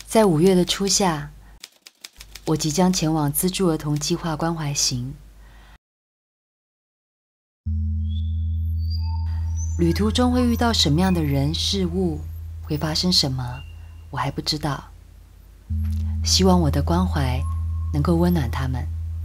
在5月的初夏，我即将前往资助儿童计划关怀行。旅途中会遇到什么样的人事物，会发生什么，我还不知道。希望我的关怀能够温暖他们。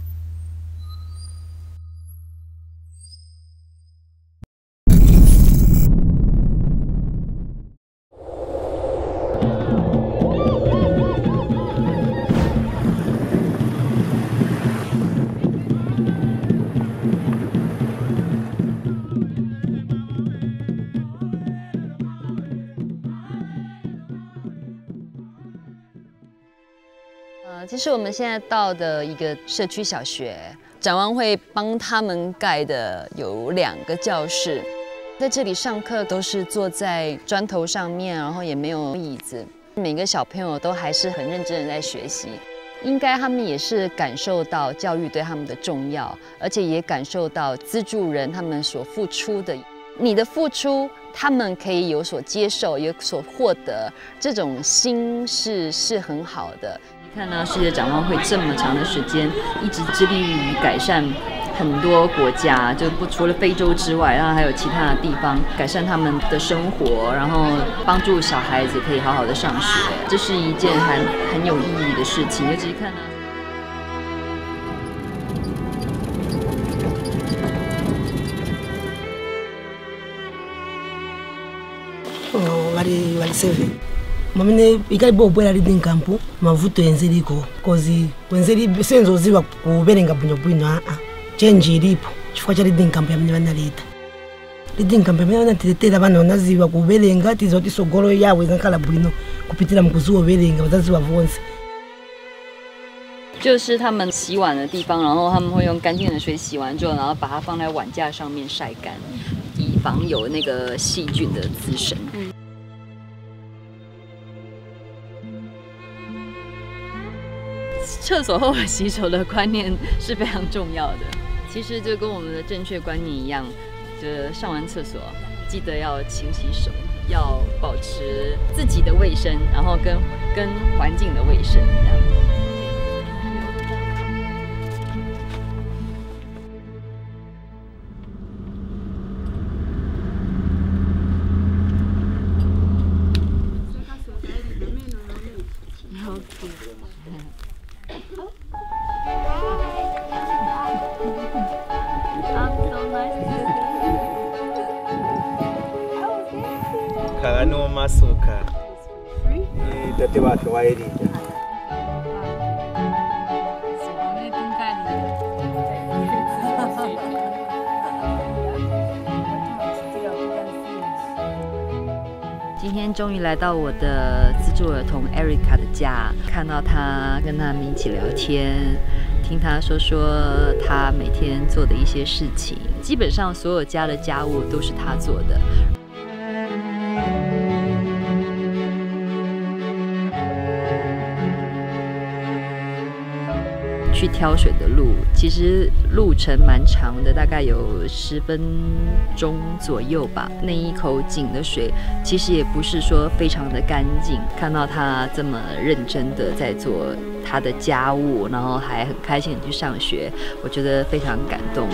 其实我们现在到的一个社区小学，展望会帮他们盖的有2个教室，在这里上课都是坐在砖头上面，然后也没有椅子，每个小朋友都还是很认真的在学习。应该他们也是感受到教育对他们的重要，而且也感受到资助人他们所付出的，你的付出他们可以有所接受，有所获得，这种心是很好的。看到世界展望会这么长的时间，一直致力于改善很多国家，就除了非洲之外，然后还有其他的地方，改善他们的生活，然后帮助小孩子可以好好的上学，这是一件很有意义的事情。尤其是看到。 Mamine ikalibo bwela lidi nkampu mavuto enzeliko kozi wenzeli senzoziwa kubelenga bwino change ilipo chifukwa cha lidi nkampu yamene banaleta lidi nkampu yamene banatetera bana onaziwa kubelenga tizoti sogolo yawe zankala bwino kupitira mkuzuo belenga bazaziwa vonse。 就是他们洗碗的地方，然后他们会用干净的水洗完之后，然后把它放在碗架上面晒干，以防有那个细菌的滋生。厕所后洗手的观念是非常重要的。其实就跟我们的正确观念一样，就是上完厕所记得要勤洗手，要保持自己的卫生，然后跟环境的卫生这样。 Kagano masuka. Tate watu waeli. 今天终于来到我的资助儿童 Erica 的家，看到她跟他们一起聊天，听她说她每天做的一些事情，基本上所有家的家务都是她做的。去挑水的路，其实路程蛮长的，大概有10分钟左右吧。那一口井的水，其实也不是说非常的干净。看到他这么认真的在做他的家务，然后还很开心的去上学，我觉得非常感动。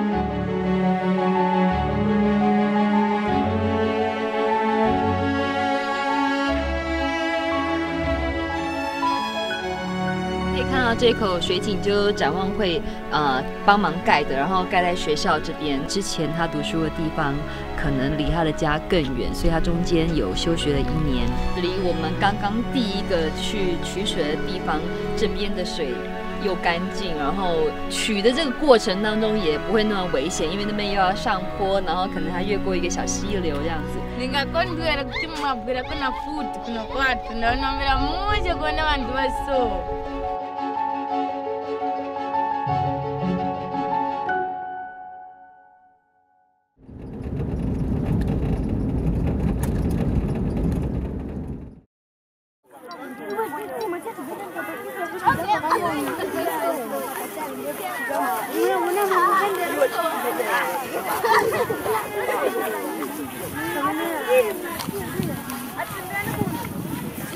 看到这口水井就展望会帮忙盖的，然后盖在学校这边。之前他读书的地方可能离他的家更远，所以他中间有休学了1年。离我们刚刚第一个去取水的地方，这边的水又干净，然后取的这个过程当中也不会那么危险，因为那边又要上坡，然后可能还越过一个小溪流这样子。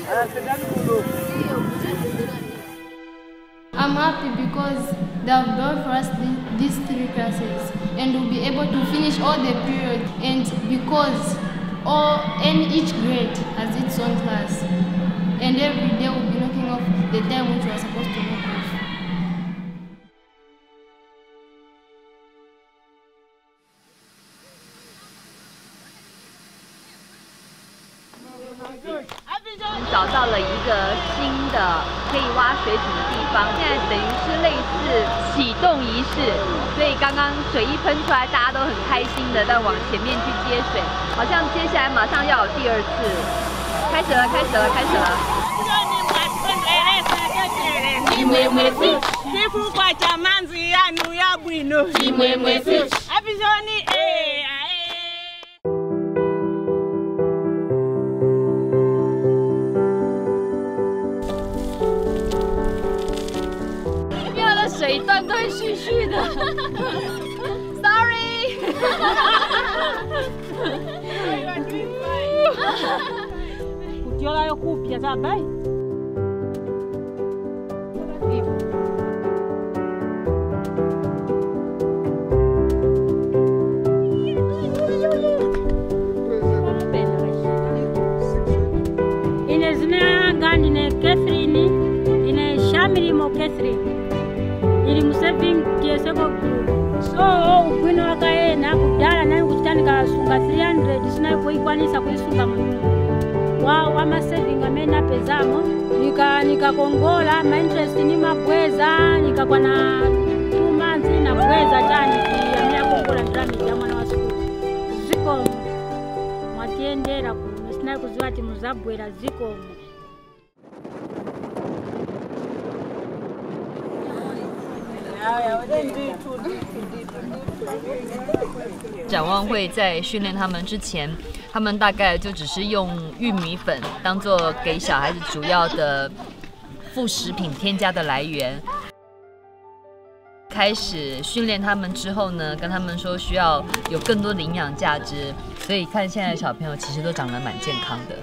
I'm happy because they have built for us these 3 classes and we'll be able to finish all the period, and because each grade has its own class and every day we'll be knocking off the time which we are supposed to knock off. 找到了一个新的可以挖水井的地方，现在等于是类似启动仪式，所以刚刚水一喷出来，大家都很开心的在往前面去接水，好像接下来马上要有第2次，开始了，开始了，开始了。水断断续续的，sorry。 ili museving kieseko so ubwino wakaena kudala nayo kutandika sunga 300 sinayo kuikwanisa kuisunga muno wa maseving amena pezamo nikakongola ma interest ni mabweza nikakwa na 2 months na bweza tani ya kongola ndani ya mwana wa siku ziko mwatiendera kuno sinayo kuziwa timu zabwera ziko. 展望会在训练他们之前，他们大概就只是用玉米粉当做给小孩子主要的副食品添加的来源。开始训练他们之后呢，跟他们说需要有更多的营养价值，所以看现在的小朋友其实都长得蛮健康的。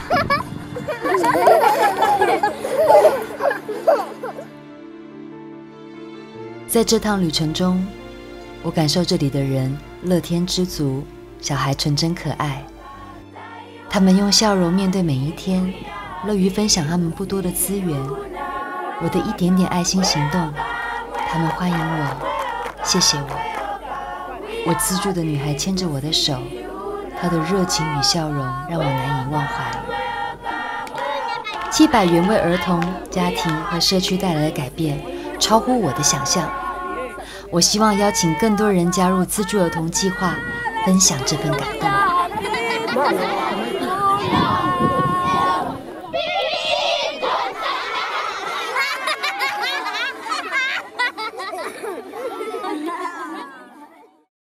在这趟旅程中，我感受这里的人乐天知足，小孩纯真可爱。他们用笑容面对每一天，乐于分享他们不多的资源。我的一点点爱心行动，他们欢迎我，谢谢我。我资助的女孩牵着我的手，她的热情与笑容让我难以忘怀。700元为儿童、家庭和社区带来的改变，超乎我的想象。我希望邀请更多人加入资助儿童计划，分享这份感动。